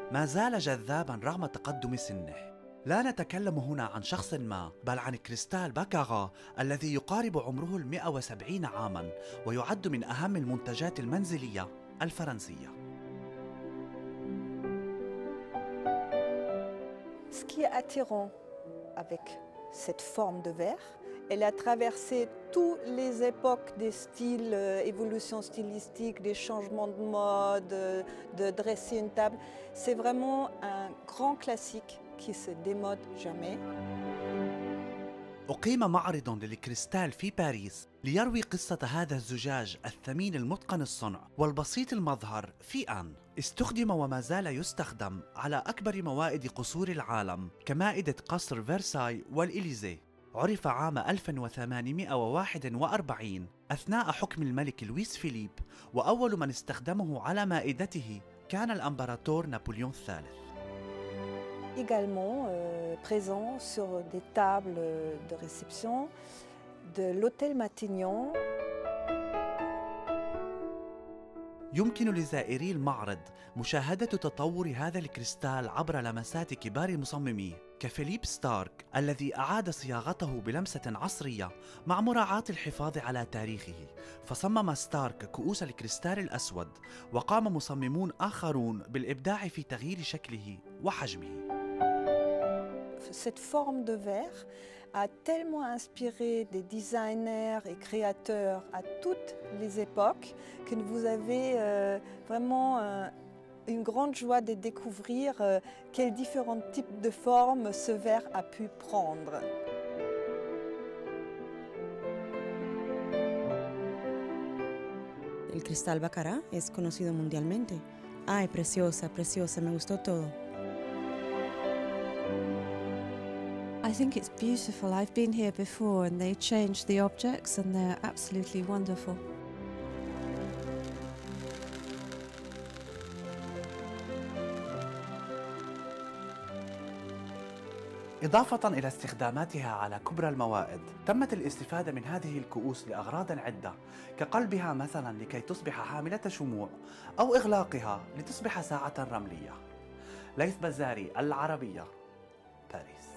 ما زال جذابا رغم تقدم سنه. لا نتكلم هنا عن شخص ما، بل عن كريستال باكاغا الذي يقارب عمره 170 عاما ويعد من أهم المنتجات المنزلية الفرنسية. Ce qui est attirant avec cette forme de verre, elle a traversé toutes les époques des styles, évolution stylistique, des changements de mode, de dresser une table. C'est vraiment un grand classique qui se démode jamais. أقيم معرض للكريستال في باريس ليروي قصة هذا الزجاج الثمين المتقن الصنع والبسيط المظهر في آن. استخدم وما زال يستخدم على أكبر موائد قصور العالم كمائدة قصر فرساي والإليزيه. عرف عام 1841 أثناء حكم الملك لويس فيليب، وأول من استخدمه على مائدته كان الإمبراطور نابليون الثالث. Également présent sur des tables de réception de l'hôtel Matignon. يمكن لزائري المعرض مشاهدة تطور هذا الكريستال عبر لمسات كبار مصمميه كفيليب ستارك الذي أعاد صياغته بلمسة عصرية مع مراعاة الحفاظ على تاريخه. فصمم ستارك كؤوس الكريستال الأسود، وقام مصممون آخرون بالإبداع في تغيير شكله وحجمه. Cette forme de verre a tellement inspiré des designers et créateurs à toutes les époques que vous avez vraiment une grande joie de découvrir quels différents types de formes ce verre a pu prendre. El cristal Baccarat es conocido mundialmente. Ay, preciosa, preciosa, me gustó todo. I think it's beautiful. I've been here before and they changed the objects and they're absolutely wonderful. إضافة إلى استخداماتها على كبرى الموائد، تمت الاستفادة من هذه الكؤوس لأغراض عدة، كقلبها مثلا لكي تصبح حاملة شموع، أو إغلاقها لتصبح ساعة رملية. ليث بزاري، العربية، باريس.